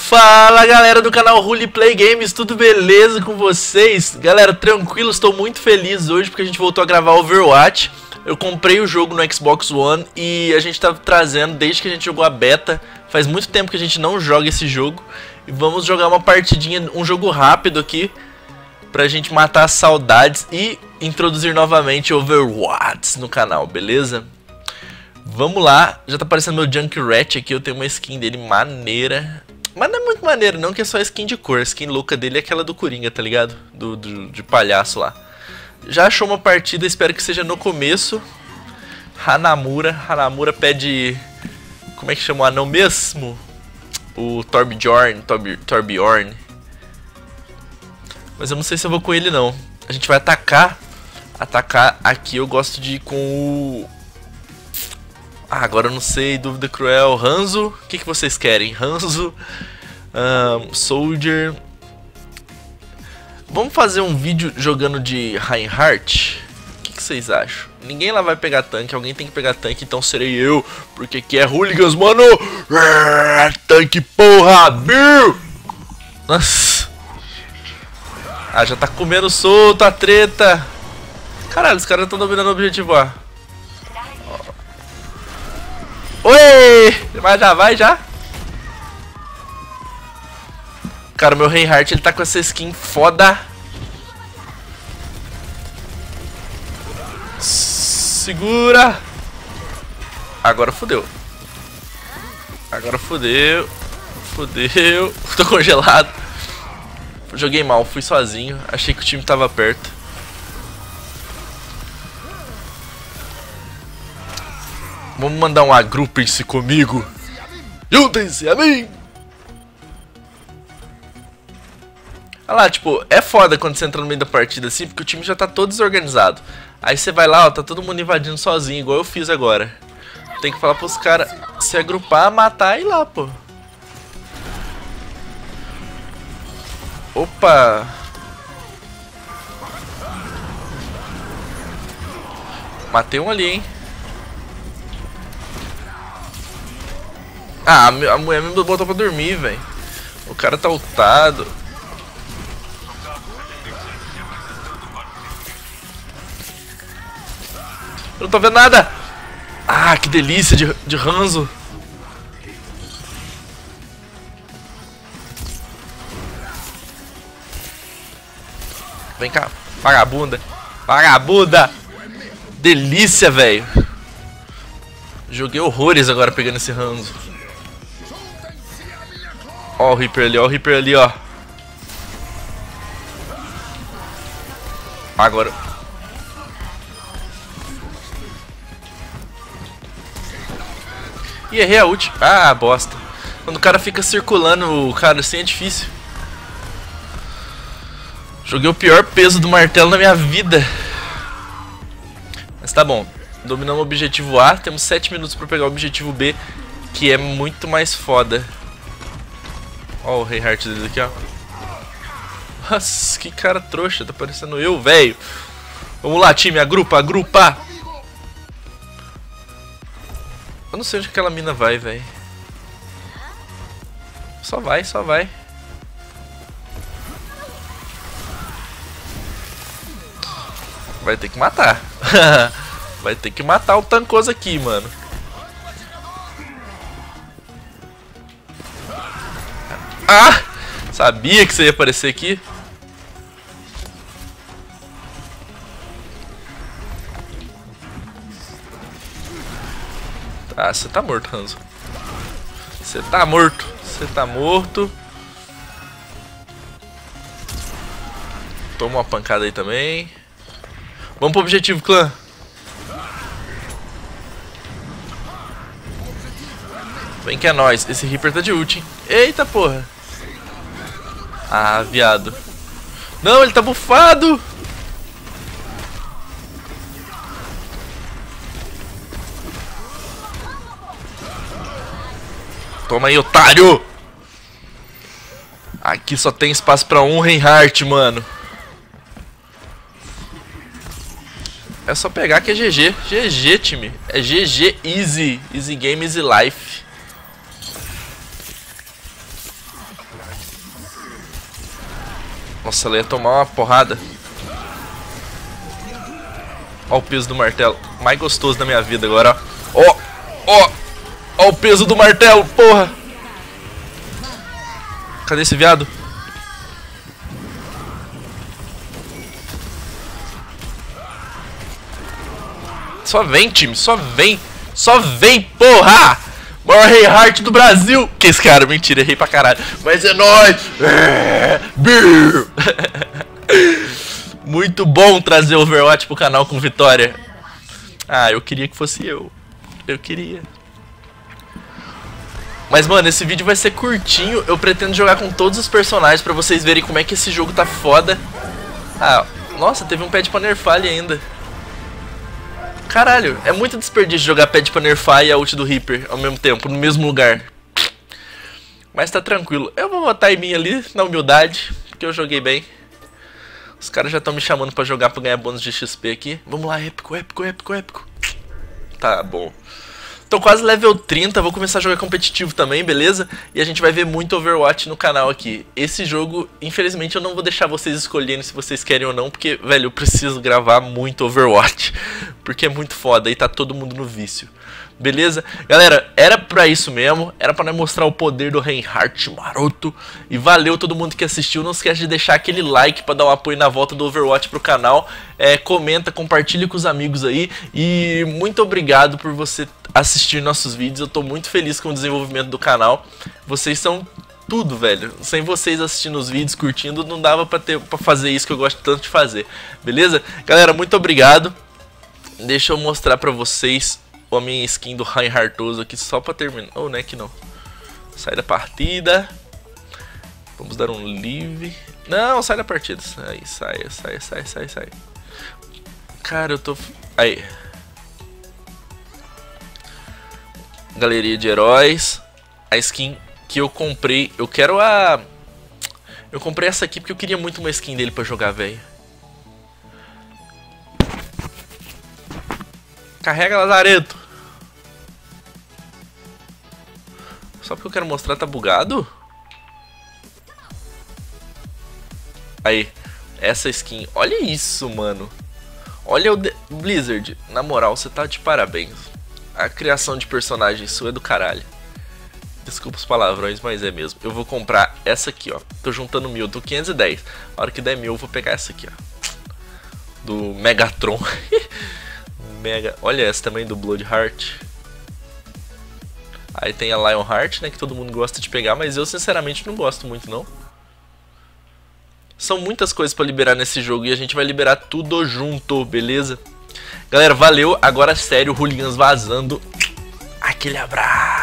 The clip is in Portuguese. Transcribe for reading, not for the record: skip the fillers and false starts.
Fala galera do canal Roleplay Games, tudo beleza com vocês? Galera, tranquilo, estou muito feliz hoje porque a gente voltou a gravar Overwatch. Eu comprei o jogo no Xbox One e a gente tá trazendo desde que a gente jogou a beta. Faz muito tempo que a gente não joga esse jogo. E vamos jogar uma partidinha, um jogo rápido aqui, pra gente matar as saudades e introduzir novamente Overwatch no canal, beleza? Vamos lá, já tá aparecendo meu Junkrat aqui, eu tenho uma skin dele maneira. Mas não é muito maneiro não, que é só skin de cor. A skin louca dele é aquela do Coringa, tá ligado? De palhaço lá. Já achou uma partida, espero que seja no começo. Hanamura pede... Como é que chama o anão mesmo? O Torbjorn. Mas eu não sei se eu vou com ele não. A gente vai atacar. Atacar aqui eu gosto de ir com o... Ah, agora eu não sei, dúvida cruel. Hanzo, o que vocês querem? Hanzo, Soldier. Vamos fazer um vídeo jogando de Reinhardt? O que vocês acham? Ninguém lá vai pegar tanque, alguém tem que pegar tanque, então serei eu. Porque aqui é Hooligans, mano! Tanque porra, Bill! Nossa! Ah, já tá comendo solto a treta. Caralho, os caras estão dominando o objetivo A. Oi! Mas já vai, já? Cara, o meu Reinhardt, ele tá com essa skin foda. Segura! Agora fodeu. Agora fodeu. Fodeu. Tô congelado. Joguei mal, fui sozinho. Achei que o time tava perto. Vamos mandar um agrupem-se comigo. Juntem-se a mim. Olha lá, tipo, é foda quando você entra no meio da partida assim, porque o time já tá todo desorganizado. Aí você vai lá, ó, tá todo mundo invadindo sozinho, igual eu fiz agora. Tem que falar pros caras se agrupar, matar e ir lá, pô. Opa! Matei um ali, hein? Ah, a mulher me botou pra dormir, velho. O cara tá ultado. Eu não tô vendo nada. Ah, que delícia de Hanzo. Vem cá, vagabunda. Vagabunda. Delícia, velho. Joguei horrores agora pegando esse Hanzo. Ó o Reaper ali, ó. Agora. Ih, errei a ult. Ah, bosta. Quando o cara fica circulando, o cara assim é difícil. Joguei o pior peso do martelo na minha vida. Mas tá bom. Dominamos o objetivo A. Temos 7 minutos pra pegar o objetivo B, que é muito mais foda. Ó o Reinhardt dele aqui, ó. Nossa, que cara trouxa. Tá parecendo eu, velho. Vamos lá, time. Agrupa. Eu não sei onde aquela mina vai, velho. Só vai. Vai ter que matar. Vai ter que matar o tancoso aqui, mano. Ah! Sabia que você ia aparecer aqui. Ah, você tá morto, Hanzo. Você tá morto. Toma uma pancada aí também. Vamos pro objetivo, clã. Vem que é nóis. Esse Reaper tá de ult, hein? Eita porra. Ah, viado. Não, ele tá bufado. Toma aí, otário. Aqui só tem espaço pra um Reinhardt, mano. É só pegar que é GG. GG, time. É GG easy. Easy game, easy life. Nossa, ela ia tomar uma porrada. Ó o peso do martelo. Mais gostoso da minha vida agora, ó. Ó, ó. Ó o peso do martelo, porra. Cadê esse viado? Só vem, time, só vem. Só vem, porra! Maior Reinhardt do Brasil. Que esse cara, mentira, errei pra caralho. Mas é nóis. Muito bom trazer Overwatch pro canal com vitória. Ah, eu queria que fosse eu. Eu queria. Mas, mano, esse vídeo vai ser curtinho. Eu pretendo jogar com todos os personagens pra vocês verem como é que esse jogo tá foda. Ah, nossa, teve um pad pra nerfar ali ainda. Caralho, é muito desperdício jogar pad pra nerfar e a ult do Reaper ao mesmo tempo, no mesmo lugar. Mas tá tranquilo. Eu vou votar em mim ali, na humildade, porque eu joguei bem. Os caras já estão me chamando pra jogar pra ganhar bônus de XP aqui. Vamos lá, épico, épico, épico, épico. Tá bom. Tô quase level 30, vou começar a jogar competitivo também, beleza? E a gente vai ver muito Overwatch no canal aqui. Esse jogo, infelizmente, eu não vou deixar vocês escolherem se vocês querem ou não, porque, velho, eu preciso gravar muito Overwatch. Porque é muito foda e tá todo mundo no vício. Beleza? Galera, era pra isso mesmo. Era pra mostrar o poder do Reinhardt maroto. E valeu todo mundo que assistiu. Não esquece de deixar aquele like pra dar um apoio na volta do Overwatch pro canal. Comenta, compartilha com os amigos aí. E muito obrigado por você assistir nossos vídeos. Eu tô muito feliz com o desenvolvimento do canal. Vocês são tudo, velho. Sem vocês assistindo os vídeos, curtindo, não dava pra fazer isso que eu gosto tanto de fazer. Beleza? Galera, muito obrigado. Deixa eu mostrar pra vocês a minha skin do Reinhardtoso aqui só pra terminar. Oh, não é que não. Sai da partida. Vamos dar um leave. Não, sai da partida. Aí, sai. Cara, eu tô... Aí. Galeria de heróis. A skin que eu comprei. Eu quero a... Eu comprei essa aqui porque eu queria muito uma skin dele pra jogar, velho. Carrega, Lazareto. Só porque eu quero mostrar, tá bugado? Aí, essa skin. Olha isso, mano. Olha o Blizzard. Na moral, você tá de parabéns. A criação de personagem sua é do caralho. Desculpa os palavrões, mas é mesmo. Eu vou comprar essa aqui, ó. Tô juntando 1000, tô 510. A hora que der 1000, eu vou pegar essa aqui, ó. Do Megatron. Olha essa também do Bloodheart. Aí tem a Lionheart, né, que todo mundo gosta de pegar, mas eu sinceramente não gosto muito, não. São muitas coisas pra liberar nesse jogo e a gente vai liberar tudo junto, beleza? Galera, valeu. Agora sério, hooligans vazando. Aquele abraço.